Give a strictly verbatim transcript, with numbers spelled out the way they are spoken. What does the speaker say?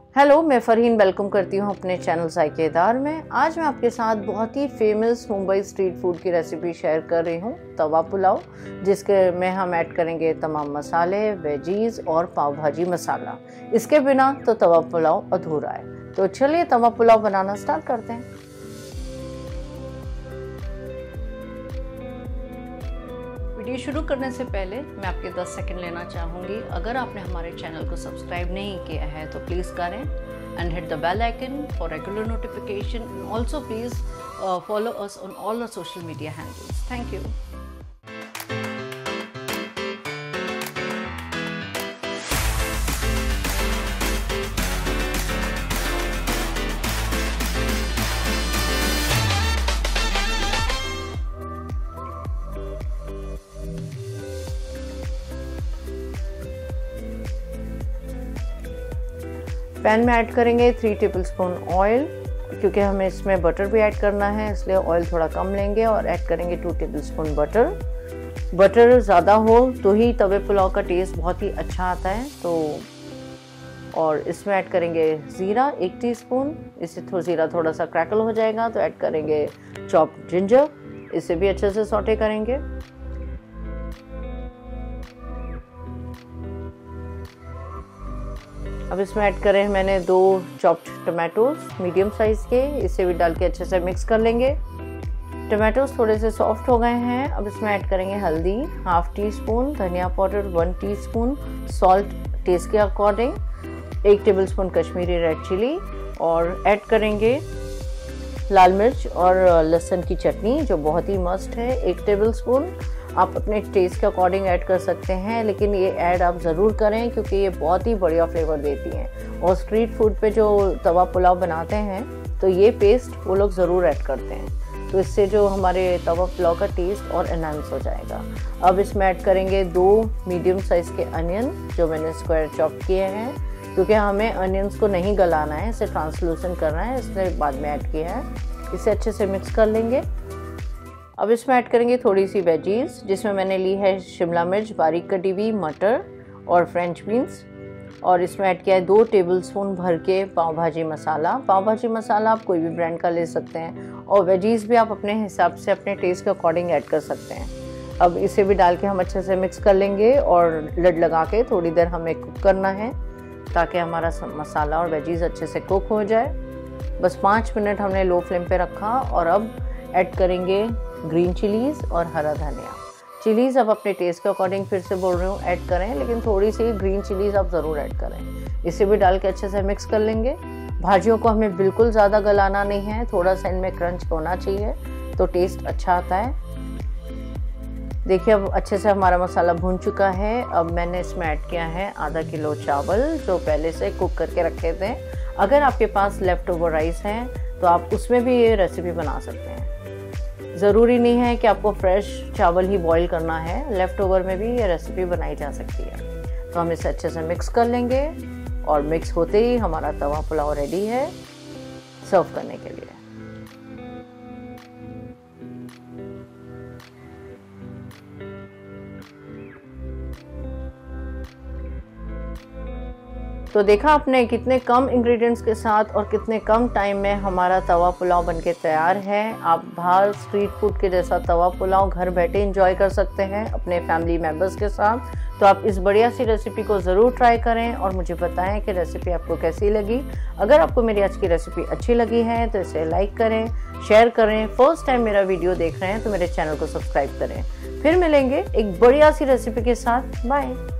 Hello, मैं Farheen welcome करती हूँ अपने चैनल जायकेदार में। आज मैं आपके साथ बहुत ही फेमस मुंबई स्ट्रीट फूड की रेसिपी शेयर कर रही हूँ, तवा पुलाव, जिसके में हम ऐड करेंगे तमाम मसाले, वेजीज और पाव भाजी मसाला। इसके बिना तो तवा पुलाव अधूरा है। तो चलिए तवा पुलाव बनाना स्टार्ट करते हैं। वीडियो शुरू करने से पहले मैं आपके दस सेकंड लेना चाहूँगी। अगर आपने हमारे चैनल को सब्सक्राइब नहीं किया है तो प्लीज़ करें and hit the bell icon for regular notification. Also please follow us on all the social media handles. Thank you. Pan में ऐड करेंगे थ्री टेबलस्पून ऑयल, क्योंकि हमें इसमें बटर भी ऐड करना है, इसलिए ऑयल थोड़ा कम लेंगे और ऐड करेंगे टू टेबलस्पून बटर। बटर ज़्यादा हो तो ही तवे पुलाव का टेस्ट बहुत ही अच्छा आता है। तो और इसमें ऐड करेंगे ज़ीरा एक टीस्पून। इससे थोड़ा ज़ीरा थोड़ा सा क्रैकल हो जाएगा तो ऐड करेंगे चॉप्ड जिंजर, इसे भी अच्छे से सौटे करेंगे। अब इसमें ऐड करें मैंने दो चॉप्ड टमाटोज मीडियम साइज़ के, इसे भी डाल के अच्छे से मिक्स कर लेंगे। टमाटोज थोड़े से सॉफ्ट हो गए हैं। अब इसमें ऐड करेंगे हल्दी हाफ टी स्पून, धनिया powder one teaspoon, salt taste के अकॉर्डिंग, एक टेबलस्पून कश्मीरी रेड चिली और ऐड करेंगे लाल मिर्च और लहसुन की चटनी, जो बहुत ही मस्ट है, एक टेबलस्पून। आप अपने टेस्ट के अकॉर्डिंग ऐड कर सकते हैं, लेकिन ये ऐड आप ज़रूर करें क्योंकि ये बहुत ही बढ़िया फ्लेवर देती हैं। और स्ट्रीट फूड पे जो तवा पुलाव बनाते हैं तो ये पेस्ट वो लोग ज़रूर ऐड करते हैं, तो इससे जो हमारे तवा पुलाव का टेस्ट और एनहांस हो जाएगा। अब इसमें ऐड करेंगे दो मीडियम साइज़ के अनियन, जो मैंने स्क्वायर चॉप किए हैं, क्योंकि हमें अनियंस को नहीं गलाना है, इसे ट्रांसलूसेंट करना है, इसलिए बाद में ऐड किया है। इसे अच्छे से मिक्स कर लेंगे। अब इसमें ऐड करेंगे थोड़ी सी वेजीज, जिसमें मैंने ली है शिमला मिर्च बारीक कटी हुई, मटर और फ्रेंच बीन्स, और इसमें ऐड किया है दो टेबलस्पून भर के पाव भाजी मसाला। पाव भाजी मसाला आप कोई भी ब्रांड का ले सकते हैं और वेजीज भी आप अपने हिसाब से अपने टेस्ट के अकॉर्डिंग ऐड कर सकते हैं। अब इसे भी डाल के हम अच्छे से मिक्स कर लेंगे और लिड लगा के थोड़ी देर हमें कुक करना है, ताकि हमारा मसाला और वेजीज अच्छे से कुक हो जाए। बस पाँच मिनट हमने लो फ्लेम पे रखा। और अब ऐड करेंगे ग्रीन चिलीज़ और हरा धनिया। चिलीज़ आप अपने टेस्ट के अकॉर्डिंग फिर से बोल रही हूँ ऐड करें, लेकिन थोड़ी सी ग्रीन चिलीज़ आप ज़रूर ऐड करें। इसे भी डाल के अच्छे से मिक्स कर लेंगे। भाजियों को हमें बिल्कुल ज़्यादा गलाना नहीं है, थोड़ा सा इनमें क्रंच होना चाहिए तो टेस्ट अच्छा आता है। देखिए अब अच्छे से हमारा मसाला भून चुका है। अब मैंने इसमें ऐड किया है आधा किलो चावल, जो पहले से कुक करके रखे थे। अगर आपके पास लेफ़्ट ओवर राइस है तो आप उसमें भी ये रेसिपी बना सकते हैं। ज़रूरी नहीं है कि आपको फ्रेश चावल ही बॉईल करना है, लेफ़्ट ओवर में भी ये रेसिपी बनाई जा सकती है। तो हम इसे अच्छे से मिक्स कर लेंगे और मिक्स होते ही हमारा तवा पुलाव रेडी है सर्व करने के लिए। तो देखा आपने कितने कम इंग्रेडिएंट्स के साथ और कितने कम टाइम में हमारा तवा पुलाव बनके तैयार है। आप बाहर स्ट्रीट फूड के जैसा तवा पुलाव घर बैठे एंजॉय कर सकते हैं अपने फैमिली मेम्बर्स के साथ। तो आप इस बढ़िया सी रेसिपी को ज़रूर ट्राई करें और मुझे बताएं कि रेसिपी आपको कैसी लगी। अगर आपको मेरी आज की रेसिपी अच्छी लगी है तो इसे लाइक करें, शेयर करें। फर्स्ट टाइम मेरा वीडियो देख रहे हैं तो मेरे चैनल को सब्सक्राइब करें। फिर मिलेंगे एक बढ़िया सी रेसिपी के साथ। बाय।